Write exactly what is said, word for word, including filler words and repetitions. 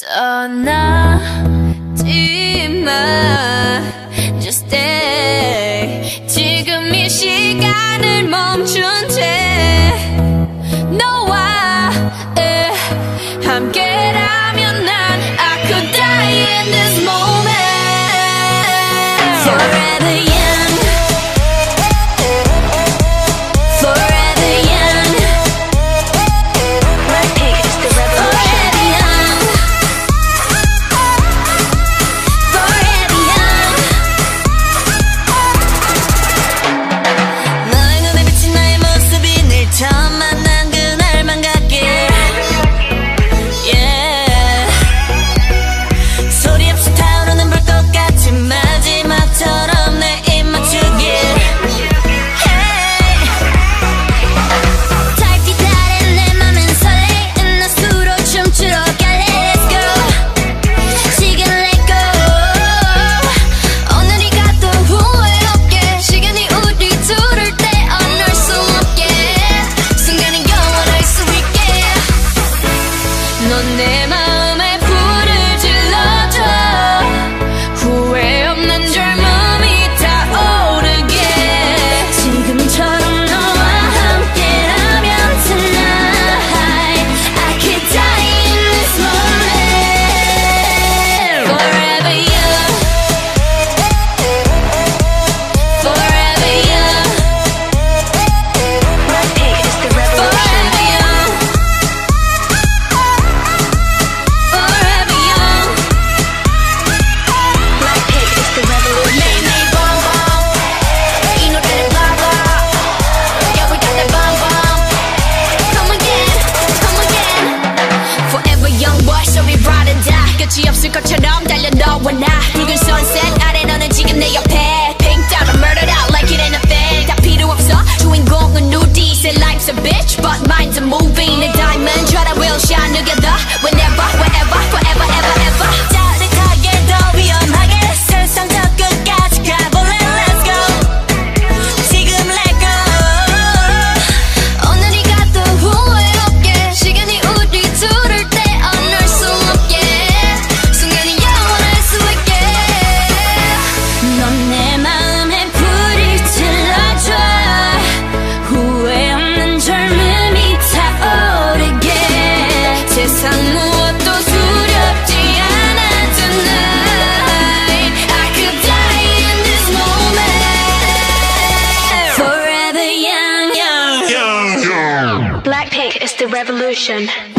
떠나지 마 Just stay 지금 이 시간을 멈춘 채 너와 에, 함께라면 난 I could die in this moment Forever young Forever young BLACKPINK is the revolution Forever young Forever young 너의 눈에 비친 나의 모습이 늘 처음 만난 그날만 같길 Yeah 소리 없이 타오르는 불꽃 같은 마지막처럼 내 입 맞추길 Hey 달빛 아래 내 맘은 설레이는 낮수로 춤추러 갈래 Let's go 지금 let go 오늘이 가도 후회 없게 시간이 우리 둘을 떼어놓을 수 없게 순간은 영원할 수 있게 넌 내 마음에 불을 질러줘 후회 없는 젊음이 타오르게 지금처럼 너와 함께라면 tonight I could die in this moment Forever young Forever young BLACKPINK is the revolution Forever young Forever young BLACKPINK is the revolution 매일매일 bonbon 이 노래를 봐봐 Yeah we got that bonbon Come again Come again Forever young boy so we ride and die 끝이 없을 것처럼 달려 너와 나 붉은 sunset 아래 너는 지금 내 옆에 Pink dot murdered out like it ain't a thing 다 필요 없어 주인공은 우리 Say life's a bitch but mine's a movie 내 diamond try to will shine together Whenever wherever forever ever ever 짜릿하게 더 위험하게 세상 저 끝까지 가볼래 Let's go 지금 let go 오늘이 가도 후회 없게 시간이 우리 둘을 떼어놓을 수 없게 순간이 영원할 수 있게 넌 내 마음에 불을 질러줘 후회 없는 젊음이 타오르게 세상 무엇도 두렵지 않아 tonight I could die in this moment Forever young Yo, yo. BLACKPINK is the revolution